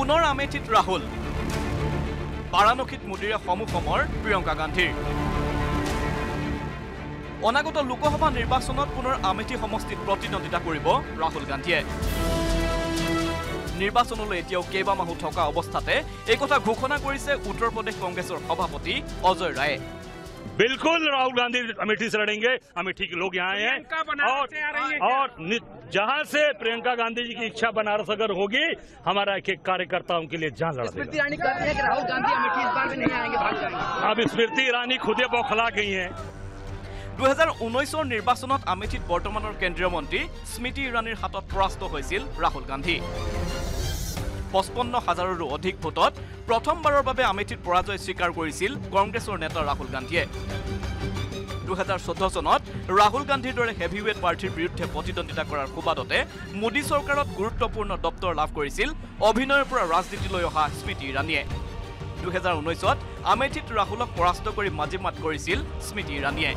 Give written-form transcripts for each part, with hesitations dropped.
পুনৰ আমেথিত ৰাহুল বাৰাণসীত মোদীৰে সমুখমৰ প্ৰিয়ংকা গান্ধীৰ অনাগত লোকসভা নিৰ্বাচনত পুনৰ আমেথি সমষ্টিত প্ৰতিদ্বন্দ্বিতা কৰিব ৰাহুল গান্ধীয়ে নিৰ্বাচনলৈ এতিয়াও কেইবামাহো থকা অৱস্থাতে এই কথা ঘোষণা কৰিছে উত্তৰ প্ৰদেশ কংগ্ৰেছৰ সভাপতি অজয় ৰায়ে बिल्कुल राहुल गांधी अमेठी से लड़ेंगे अमेठी के लोग यहाँ आए हैं और जहाँ से प्रियंका गांधी जी की इच्छा बनारस अगर होगी हमारा एक एक कार्यकर्ताओं के लिए जान लड़ा स्मृति ईरानी कहती है कि राहुल गांधी अमेठी इस बार भी नहीं आएंगे, भाग जाएंगे। अब स्मृति ईरानी खुदे बौखला गई हैं 2019 নিৰ্বাচনত আমেথিত বৰ্তমানৰ কেন্দ্ৰীয় মন্ত্ৰী স্মৃতি ইৰাণীৰ হাতত পৰাস্ত হৈছিল ৰাহুল গান্ধী 55,000ৰো অধিক ভোটত প্ৰথমবাৰৰ বাবে আমেথিত পৰাজয় স্বীকাৰ কৰিছিল কংগ্ৰেছৰ নেতা ৰাহুল গান্ধীয়ে 2014 চনত ৰাহুল গান্ধীৰ দৰে হেভিৱেট প্ৰাৰ্থীৰ বিৰুদ্ধে প্ৰতিদ্বন্দ্বিতা কৰাৰ সুবাদতে মোদী চৰকাৰত গুৰুত্বপূৰ্ণ দপ্তৰ লাভ কৰিছিল অভিনয়ৰ পৰা ৰাজনীতিলৈ অহা স্মৃতি ইৰাণীয়ে 2019ত আমেথিত ৰাহুলক পৰাস্ত কৰি মাজিমাত কৰিছিল স্মৃতি ইৰাণীয়ে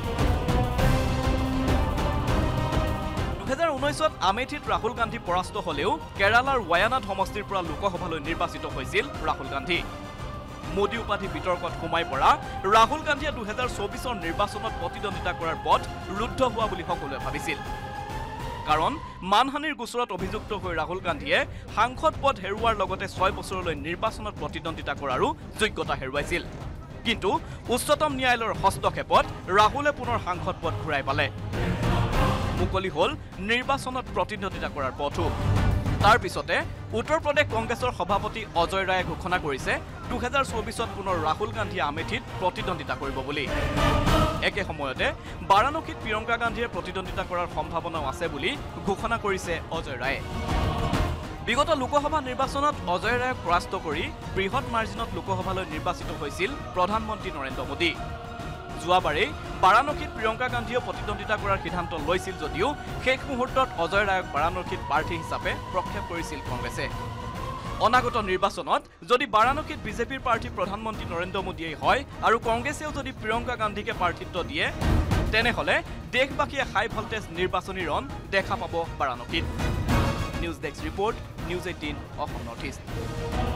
2019ত আমেথিত ৰাহুল গান্ধী পৰাস্ত হলেও কেৰালাৰ ৱায়ানাড সমষ্টিৰ পৰা লোকসভালৈ নিৰ্বাচিত হৈছিল ৰাহুল গান্ধী মোদী উপাধি বিতৰ্কত সোমাই পৰা ৰাহুল গান্ধীয়ে 2024ৰ নিৰ্বাচনত প্ৰতিদ্বন্দ্বিতা কৰাৰ পথ ৰুদ্ধ হোৱা বুলি সকলোৱে ভাবিছিল কাৰণ মানহানিৰ গোচৰত অভিযুক্ত হৈ ৰাহুল গান্ধীয়ে সাংসদ পদ হেৰুৱাৰ লগতে 6 বছৰলৈ নিৰ্বাচনত প্ৰতিদ্বন্দ্বিতা কৰাৰো যোগ্যতা হেৰুৱাইছিল কিন্তু উচ্চতম ন্যায়ালয়ৰ হস্তক্ষেপত ৰাহুলে পুনৰ সাংসদ পদ ঘূৰাই পালে মুকলি হল নিৰ্বাচনত প্ৰতিদ্বন্দ্বিতা কৰাৰ পথো তাৰ পিছতে উত্তৰ প্ৰদেশ কংগ্ৰেছৰ সভাপতি অজয় ৰায়ে ঘোষণা কৰিছে 2024ত পুনৰ ৰাহুল গান্ধীয়ে আমেথিত প্ৰতিদ্বন্দ্বিতা কৰিব বুলি একে সময়তে বাৰাণসীত প্ৰিয়ংকা গান্ধীয়ে প্ৰতিদ্বন্দ্বিতা কৰাৰ সম্ভাৱনাও আছে বুলি ঘোষণা কৰিছে অজয় ৰায়ে বিগত লোকসভা নিৰ্বাচনত অজয় ৰায়ক পৰাস্ত কৰি বৃহৎ মাৰ্জিনত লোকসভালৈ নিৰ্বাচিত হৈছিল প্ৰধানমন্ত্ৰী নৰেন্দ্ৰ মোদী যোৱাবাৰে বাৰাণসীত প্ৰিয়ংকা গান্ধীয়ে প্ৰতিদ্বন্দ্বিতা কৰাৰ সিদ্ধান্ত লৈছিল যদিও শেষ মুহূৰ্তত অজয় ৰায়ক বাৰাণসীত প্ৰাৰ্থী হিচাপে প্ৰক্ষেপ কৰিছিল কংগ্ৰেছে অনাগত নিৰ্বাচনত যদি বাৰাণসীত বিজেপিৰ প্ৰাৰ্থী প্ৰধানমন্ত্ৰী নৰেন্দ্ৰ মোদীয়ে হয় আৰু কংগ্ৰেছেও যদি প্ৰিয়ংকা গান্ধীকে প্ৰাৰ্থিত্ব দিয়ে তেনেহলে দেশবাসীয়ে হাই ভল্টেজ নিৰ্বাচনী ৰণ দেখা পাব বাৰাণসীত news desk report news 18 Assam north east